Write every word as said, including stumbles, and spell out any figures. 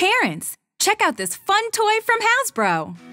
Parents, check out this fun toy from Hasbro.